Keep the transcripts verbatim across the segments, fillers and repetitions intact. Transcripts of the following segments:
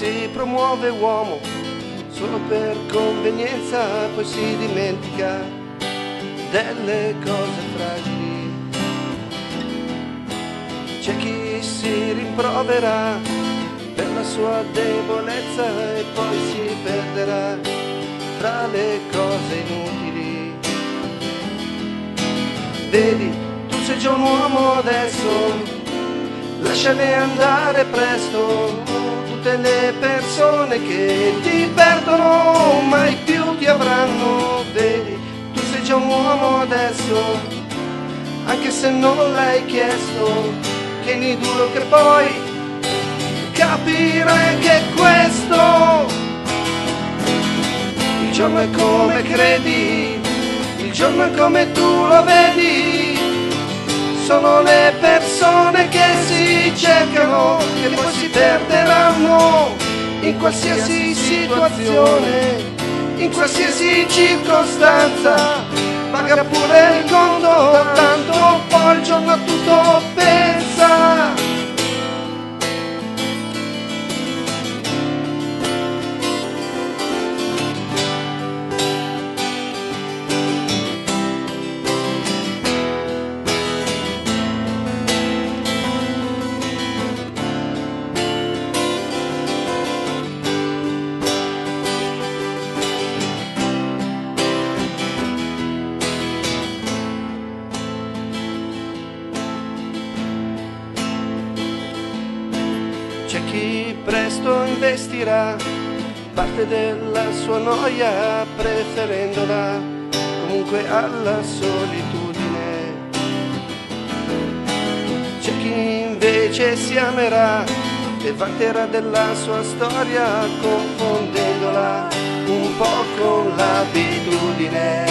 si promuove uomo solo per convenienza, poi si dimentica delle cose fragili. C'è chi si rimprovera per la sua debolezza e poi si perderà tra le cose inutili. Vedi, tu sei già un uomo adesso, lasciale andare presto. Tutte le persone che ti perdono mai più ti avranno. Vedi, tu sei già un uomo adesso, anche se non l'hai chiesto. Tieni duro che poi capirai che questo il giorno è come credi, il giorno è come tu lo vedi. Sono le persone che si cercano, che poi si perderanno in qualsiasi situazione, in qualsiasi circostanza. Paga pure il conto, tanto poi il giorno a tutto pensa. C'è chi presto investirà parte della sua noia, preferendola comunque alla solitudine. C'è chi invece si amerà e vanterà della sua storia, confondendola un po' con l'abitudine.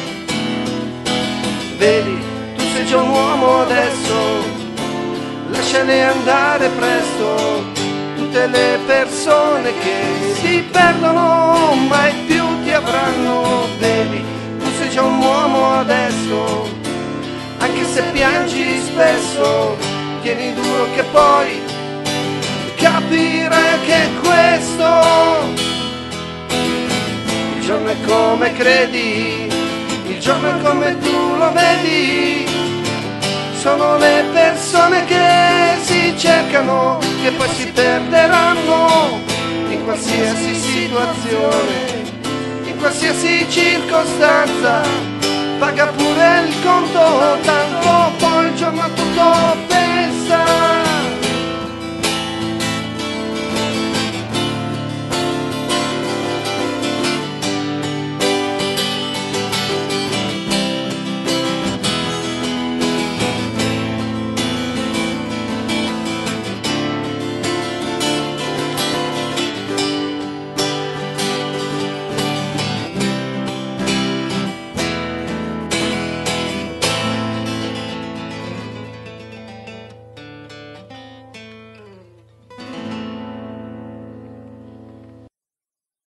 Vedi, tu sei già un uomo adesso, lasciale andare presto. Tutte le persone che si perdono mai più ti avranno. Vedi, tu sei già un uomo adesso, anche se piangi spesso. Tieni duro che poi capirai che questo il giorno è come credi, il giorno è come tu lo vedi. Sono le persone che si cercano, che poi si perderanno in qualsiasi situazione, in qualsiasi circostanza. Paga pure il conto, tanto poi il giorno a tutto pensa.